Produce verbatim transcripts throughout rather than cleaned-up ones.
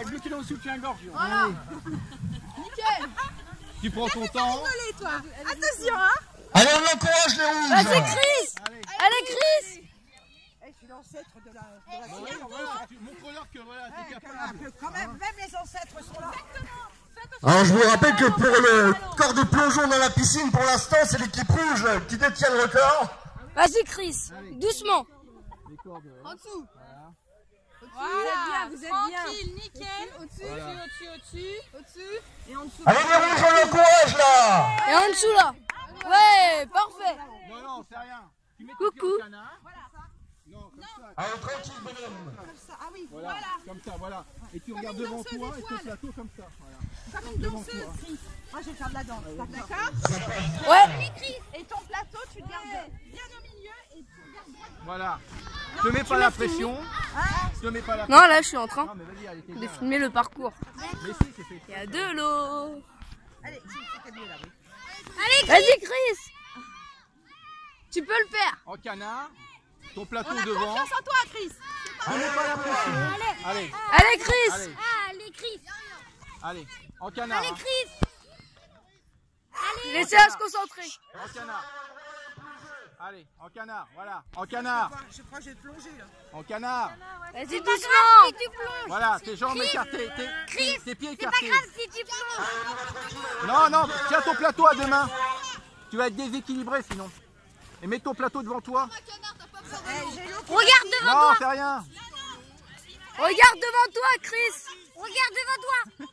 Ouais, lui qui est dans le soutien-gorge. Voilà. Nickel. Tu prends ton temps. Rigoler, toi. Attention, hein. Allez, on encourage les rouges. Vas-y, Chris. Allez. Allez, Chris. Je suis l'ancêtre de la, de la Bon, cigare. ouais, tu- Montre-leur que voilà, t'es capable. Quand même, même les ancêtres sont là. Alors je vous rappelle que pour le corps de plongeon dans la piscine, pour l'instant, c'est l'équipe rouge qui détient le record. Vas-y, Chris. Doucement. Les cordes. En dessous. Voilà. Vous êtes bien, vous êtes Tranquille, bien. nickel. Au-dessus, Voilà. au-dessus, au-dessus, au-dessus. Et en dessous. Allez les rouges, on encourage là. Et en dessous, là. Ouais, parfait. Non, non, c'est rien. Tu mets tes Coucou. pieds au canard. Non, comme ça. Allez, tranquille, bonhomme. Comme ça. Ah oui, Voilà, voilà. comme ça, voilà. Et tu Comme regardes une devant danseuse toi et ton étoile. plateau comme ça. Voilà. Comme une Devant danseuse, toi. Chris. Moi, je vais faire de la danse. D'accord. Ouais. Et ton plateau, tu le gardes bien au milieu et tu regardes droit. Voilà. Ne mets pas la pression. Ne mets pas la pression. Non, là, je suis en train Non, mais vas-y, allez, t'es de bien. filmer le parcours. Mais si, c'est fait. Il y a de l'eau. Allez, c'est mieux là, oui. Vas-y, Chris. Tu peux le faire. En canard. Ton plateau On a devant. confiance en toi, Chris. Ne mets pas la pression. Allez, Allez, Chris. allez, Allez, Chris. allez. En canard. Allez, hein. Chris. Laissez-la se concentrer. En canard. Allez, en canard, voilà. En canard. Je crois que j'ai plongé là. En canard. Vas-y, doucement. Si tu plonges. Voilà, tes jambes écartées, tes, Chris, tes pieds c'est pas écartés. grave si tu plonges. Non, non, tiens ton plateau à deux mains. Tu vas être déséquilibré sinon. Et mets ton plateau devant toi. Regarde devant Non, toi. fais rien. Regarde devant toi, Chris. Regarde devant toi.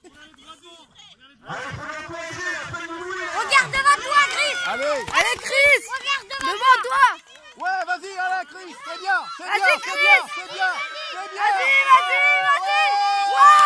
Regarde devant toi, Chris. Allez. Allez, Chris. Regarde devant Devant toi. Ouais, vas-y, allez, Chris. C'est bien, c'est Vas-y, bien, c'est Chris. bien, c'est bien, c'est bien. Vas-y, vas-y, vas-y. Ouais.